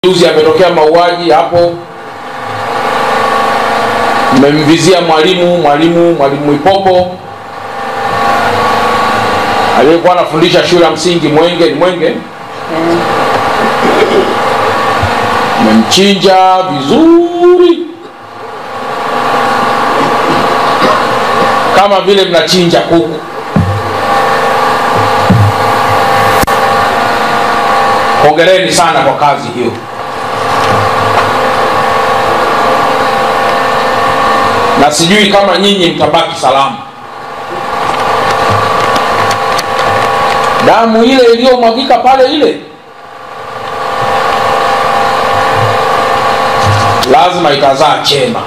Juzi ametokea mauaji hapo, mmemvizia mwalimu Ipopo aliyekuwa anafundisha shule ya msingi Mwenge. Mmemchinja vizuri kama vile mnachinja kuku. Hongereni sana kwa kazi hiyo. Na sijui kama nyinyi mtabaki salama. Damu ile iliyomwagika pale ile lazima itazaa chema.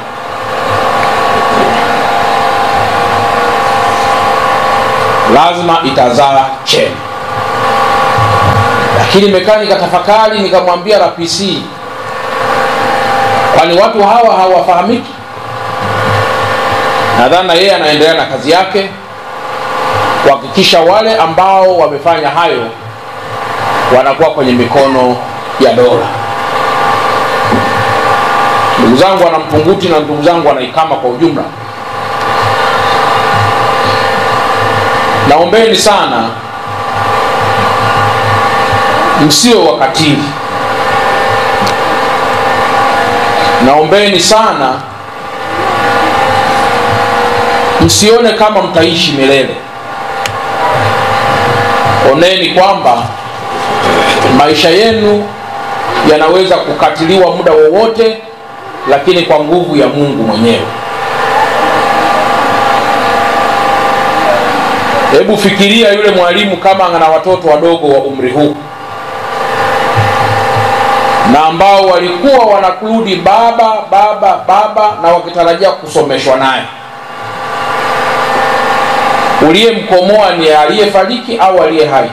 Lazima itazaa chema. Lakini mekanika tafakari, nikamwambia RPC, kwani watu hawa hawafahamiki? Nadhani yeye anaendelea na kazi yake kuhakikisha wale ambao wamefanya hayo wanakuwa kwenye mikono ya dola. Ndugu zangu wana Mpunguti na ndugu zangu wana Ikama kwa ujumla, naombeni sana msio wakatili. Naombeni sana msione kama mtaishi milele. Oneni kwamba maisha yenu yanaweza kukatiliwa muda wowote, lakini kwa nguvu ya Mungu mwenyewe. Hebu fikiria yule mwalimu kama ana watoto wadogo wa umri huu na ambao walikuwa wanakurudi baba na wakitarajia kusomeshwa naye. Uliyemkomoa ni aliyefariki au aliye hai?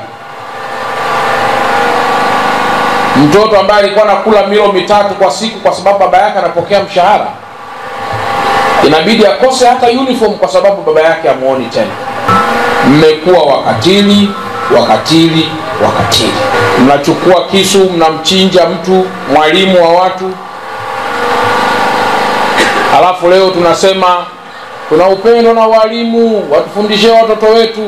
Mtoto ambaye alikuwa anakula milo 3 kwa siku kwa sababu baba yake anapokea mshahara, inabidi akose hata uniform kwa sababu baba yake hamuoni tena. Mmekuwa wakatili. Mnachukua kisu, mnamchinja mtu, mwalimu wa watu. Halafu leo tunasema tuna upendo na walimu, watufundishe watoto wetu.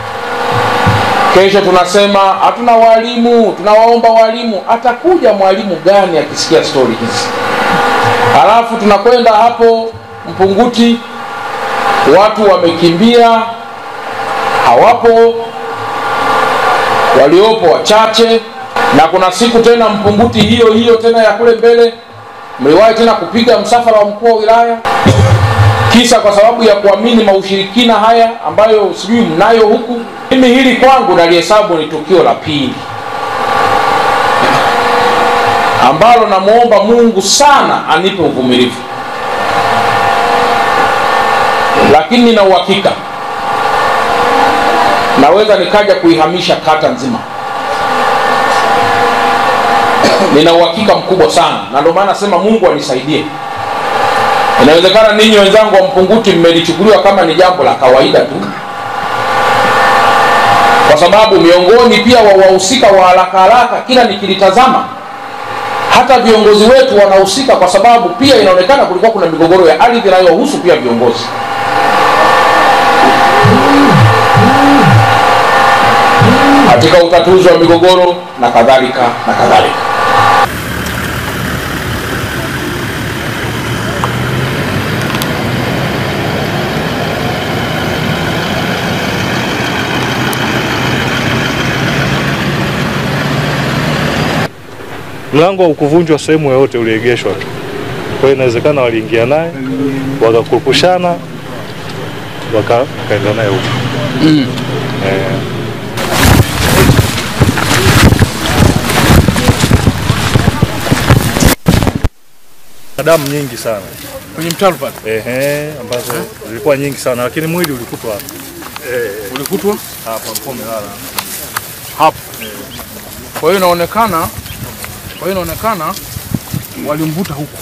Kesho tunasema hatuna walimu, tunawaomba walimu. Atakuja mwalimu gani akisikia story hizi? Halafu tunakwenda hapo Mpunguti, watu wamekimbia, hawapo, waliopo wachache. Na kuna siku tena Mpunguti hiyo tena ya kule mbele, mliwahi tena kupiga msafara wa mkuu wa wilaya, kisa kwa sababu ya kuamini maushirikina haya ambayo sijui mnayo huku. Mimi hili kwangu nalihesabu ni tukio la pili ambalo namuomba Mungu sana anipe uvumilivu, lakini nina uhakika naweza nikaja kuihamisha kata nzima. Nina uhakika mkubwa sana, na ndio maana nasema Mungu anisaidie. Inawezekana ninyi wenzangu wa Mpunguti mmelichukuliwa kama ni jambo la kawaida tu, kwa sababu miongoni pia wa wahusika wa haraka kila nikilitazama hata viongozi wetu wanahusika, kwa sababu pia inaonekana kulikuwa kuna migogoro ya ardhi inayohusu pia viongozi. Katika utatuzi wa migogoro na kadhalika. Mlango ukuvunjwa sehemu yoyote uliegeshwa tu. Kwa hiyo inawezekana waliingia naye, wakakurupushana, wakaenda naye huko. Damu nyingi sana kwenye mtaro pale. Ambazo zilikuwa nyingi sana, lakini mwili ulikutwa hapa. Ulikutwa hapa umelala hapo. Kwa hiyo inaonekana walimvuta huko.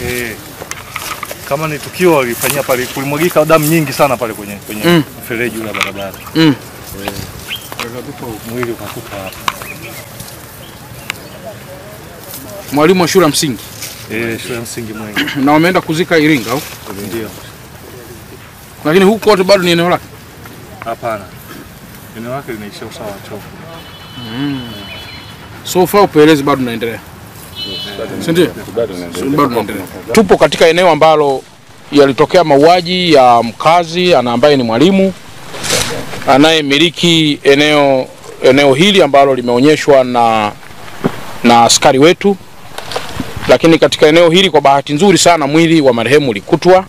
Kama ni tukio walifanyia pale, kulimwagika damu nyingi sana pale kwenye mfereji ule barabara. Mwili ukakuta hapa. Mwalimu wa shule ya msingi? Shule ya msingi Mwenge. Na wameenda kuzika Iringa au? Ndio. Lakini huko kote bado ni eneo lake? Hapana. Eneo lake linaishia usawa wa Chofu. So far upelelezi bado unaendelea. Ndio? Bado unaendelea. Tupo katika eneo ambalo yalitokea mauaji ya mkazi ambaye ni mwalimu anayemiliki eneo hili ambalo limeonyeshwa na askari wetu. Lakini katika eneo hili kwa bahati nzuri sana mwili wa marehemu ulikutwa,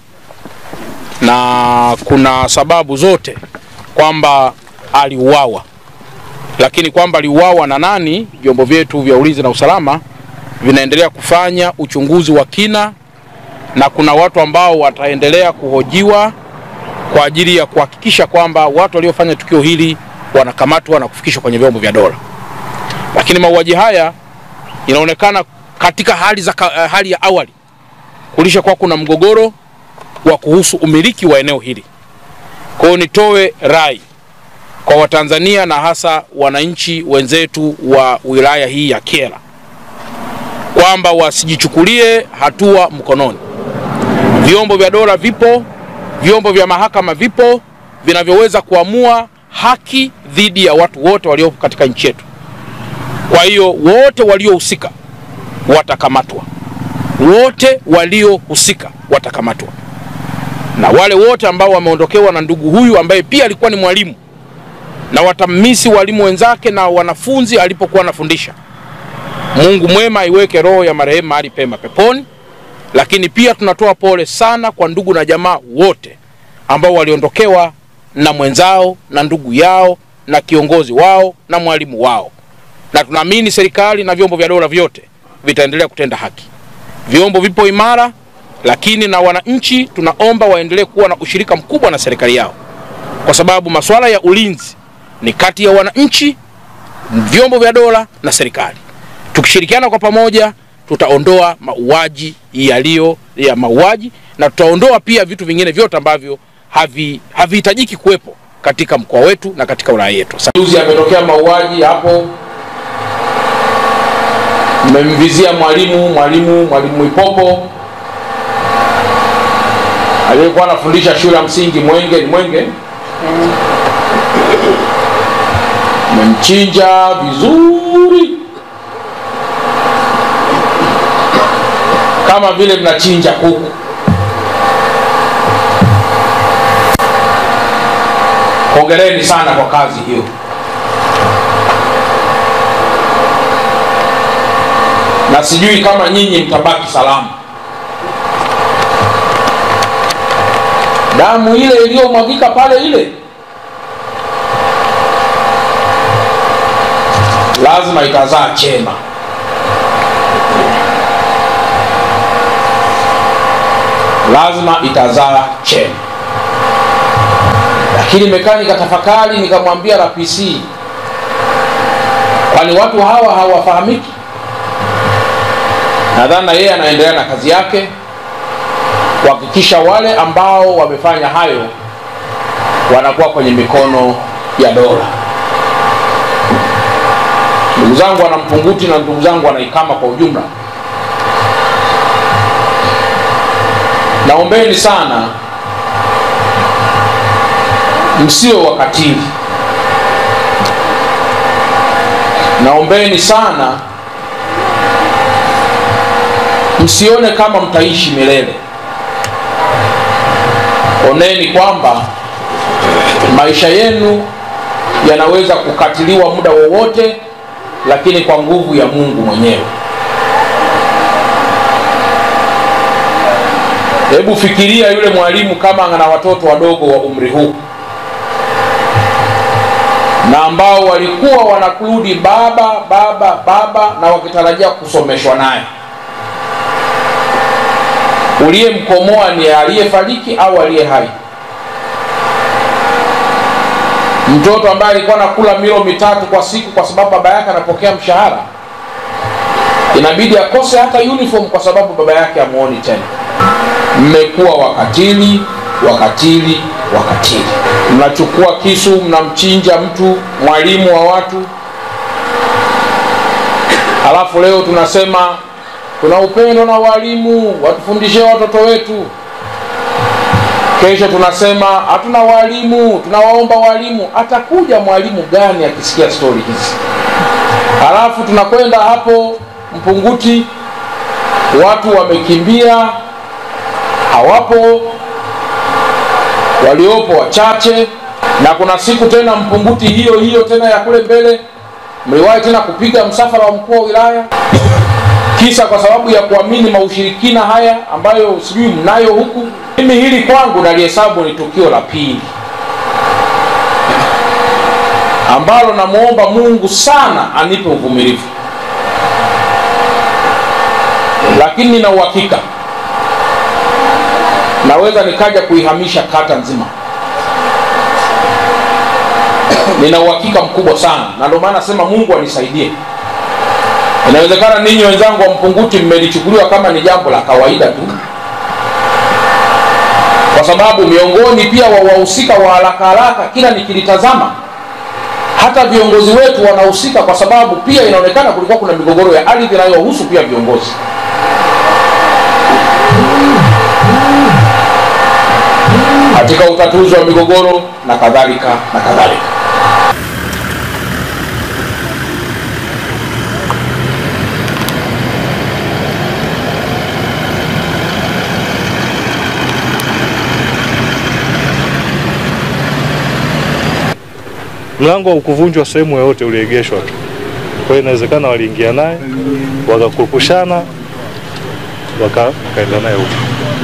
na kuna sababu zote kwamba aliuawa. Lakini kwamba aliuawa na nani, vyombo vyetu vya ulinzi na usalama vinaendelea kufanya uchunguzi wa kina, na kuna watu ambao wataendelea kuhojiwa kwa ajili ya kuhakikisha kwamba watu waliofanya tukio hili wanakamatwa na kufikishwa kwenye vyombo vya dola. Lakini mauaji haya inaonekana katika hali ya awali kulisha kuna mgogoro wa kuhusu umiliki wa eneo hili. Kwa hiyo nitoe rai kwa Watanzania na hasa wananchi wenzetu wa wilaya hii ya Kyela kwamba wasijichukulie hatua mkononi. Vyombo vya dola vipo, vyombo vya mahakama vipo vinavyoweza kuamua haki dhidi ya watu wote walio katika nchi yetu. Kwa hiyo wote waliohusika watakamatwa. Wote waliohusika watakamatwa. Na wale wote ambao wameondokewa na ndugu huyu ambaye pia alikuwa ni mwalimu na watamisi walimu wenzake na wanafunzi alipokuwa anafundisha, Mungu mwema iweke roho ya marehemu mahali pema peponi. Lakini pia tunatoa pole sana kwa ndugu na jamaa wote ambao waliondokewa na mwenzao na ndugu yao na kiongozi wao na mwalimu wao. Na tunaamini serikali na vyombo vya dola vyote vitaendelea kutenda haki. Vyombo vipo imara, lakini na wananchi tunaomba waendelee kuwa na ushirika mkubwa na serikali yao, kwa sababu masuala ya ulinzi ni kati ya wananchi, vyombo vya dola na serikali. Tukishirikiana kwa pamoja tutaondoa mauaji ya mauaji, na tutaondoa pia vitu vingine vyote ambavyo havihitajiki kuwepo katika mkoa wetu na katika wilaya yetu. Juzi ametokea mauaji hapo, mmemvizia mwalimu Ipopo aliyekuwa anafundisha shule ya msingi Mwenge. Mmemchinja vizuri kama vile mnachinja kuku. Hongereni sana kwa kazi hiyo. Na sijui kama nyinyi mtabaki salama. Damu ile iliyomwagika pale ile lazima itazaa chema. Lazima itazaa chema. Lakini mekanika tafakari, nikamwambia RPC, kwani watu hawa hawafahamiki? Nadhani yeye anaendelea na kazi yake kuhakikisha wale ambao wamefanya hayo wanakuwa kwenye mikono ya dola. Ndugu zangu wana Mpunguti na ndugu zangu wana Ikama kwa ujumla, naombeni sana msio wakatili. Naombeni sana msione kama mtaishi milele. Oneni kwamba maisha yenu yanaweza kukatiliwa muda wowote, lakini kwa nguvu ya Mungu mwenyewe. Hebu fikiria yule mwalimu kama ana watoto wadogo wa umri huu na ambao walikuwa wanakurudi baba na wakitarajia kusomeshwa naye. Uliyemkomoa ni aliyefariki au aliye hai? Mtoto ambaye alikuwa anakula milo 3 kwa siku kwa sababu baba yake anapokea mshahara, inabidi akose hata uniform kwa sababu baba yake hamuoni tena. Mmekuwa wakatili. Mnachukua kisu, mnamchinja mtu, mwalimu wa watu. Halafu leo tunasema tuna upendo na walimu, watufundishe watoto wetu. Kesho tunasema hatuna walimu, tunawaomba walimu. Atakuja mwalimu gani akisikia story hizi? Halafu tunakwenda hapo Mpunguti, watu wamekimbia, hawapo, waliopo wachache. Na kuna siku tena Mpunguti hiyo tena ya kule mbele, mliwahi tena kupiga msafara wa mkuu wa wilaya, kisa kwa sababu ya kuamini maushirikina haya ambayo sijui mnayo huku. Mimi hili kwangu nalihesabu ni tukio la pili ambalo namuomba Mungu sana anipe uvumilivu, lakini nina uhakika naweza nikaja kuihamisha kata nzima. Nina uhakika mkubwa sana, na ndio maana nasema Mungu anisaidie. Inawezekana ninyi wenzangu wa Mpunguti mmelichukuliwa kama ni jambo la kawaida tu, kwa sababu miongoni pia wa wahusika wa haraka kila nikilitazama hata viongozi wetu wanahusika, kwa sababu pia inaonekana kulikuwa kuna migogoro ya ardhi inayohusu pia viongozi. Katika utatuzi wa migogoro na kadhalika na kadhalika. Mlango haukuvunjwa sehemu yoyote, uliegeshwa tu. Kwa hiyo inawezekana waliingia naye, wakakurupushana, wakaenda naye huko.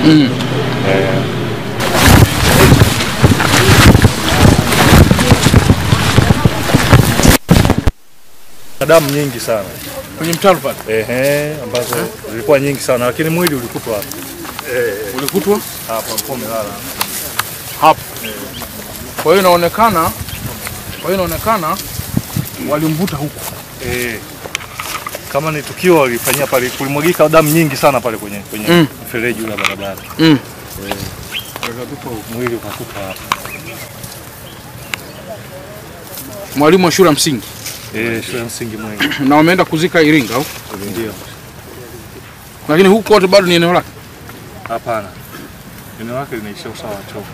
Damu nyingi sana kwenye mtaro pale. Ambazo zilikuwa nyingi sana, lakini mwili ulikutwa hapa. Ulikutwa hapa umelala hapo. Kwa hiyo inaonekana walimvuta huko. Kama ni tukio walifanyia pale, kulimwagika damu nyingi sana pale kwenye mfereji ule barabara. Mwili ukakuta hapa. Mwalimu wa shule ya msingi. Shule ya msingi Mwenge. Na wameenda kuzika Iringa au? Ndio. Lakini huko wote bado ni eneo lake? Hapana. Eneo lake linaishia usawa wa Chofu.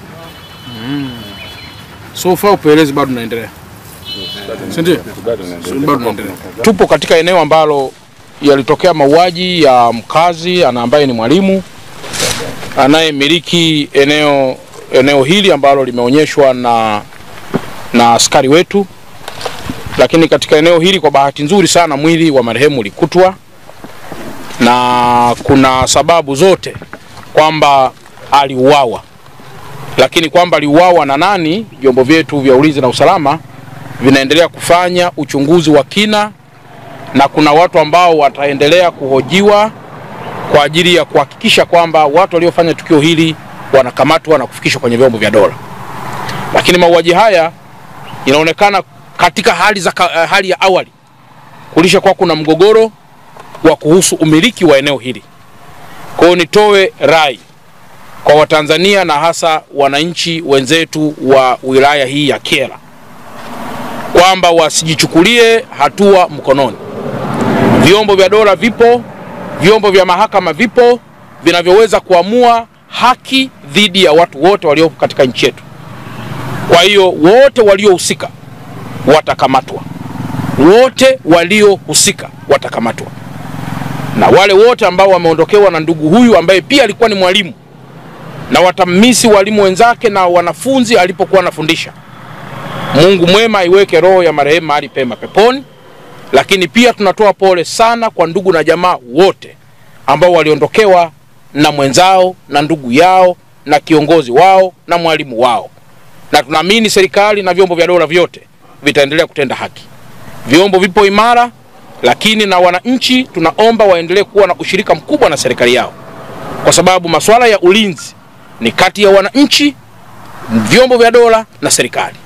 So far upelelezi bado unaendelea. Ndio. Bado unaendelea. Tupo katika eneo ambalo yalitokea mauaji ya mkazi ambaye ni mwalimu anayemiliki eneo hili ambalo limeonyeshwa na askari wetu. Lakini katika eneo hili kwa bahati nzuri sana mwili wa marehemu ulikutwa, na kuna sababu zote kwamba aliuawa. Lakini kwamba aliuawa na nani, vyombo vyetu vya ulinzi na usalama vinaendelea kufanya uchunguzi wa kina, na kuna watu ambao wataendelea kuhojiwa kwa ajili ya kuhakikisha kwamba watu waliofanya tukio hili wanakamatwa na kufikishwa kwenye vyombo vya dola. Lakini mauaji haya inaonekana katika hali ya awali kulisha kwa kuna mgogoro wa kuhusu umiliki wa eneo hili. Kwa hiyo nitoe rai kwa Watanzania na hasa wananchi wenzetu wa wilaya hii ya Kyela kwamba wasijichukulie hatua mkononi. Vyombo vya dola vipo, vyombo vya mahakama vipo vinavyoweza kuamua haki dhidi ya watu wote walio katika nchi yetu. Kwa hiyo wote waliohusika watakamatwa. Wote waliohusika watakamatwa. Na wale wote ambao wameondokewa na ndugu huyu ambaye pia alikuwa ni mwalimu na watamisi walimu wenzake na wanafunzi alipokuwa anafundisha, Mungu mwema aiweke roho ya marehemu mahali pema peponi. Lakini pia tunatoa pole sana kwa ndugu na jamaa wote ambao waliondokewa na mwenzao na ndugu yao na kiongozi wao na mwalimu wao. Na tunaamini serikali na vyombo vya dola vyote vitaendelea kutenda haki. Vyombo vipo imara, lakini na wananchi tunaomba waendelee kuwa na ushirika mkubwa na serikali yao, kwa sababu masuala ya ulinzi ni kati ya wananchi, vyombo vya dola na serikali.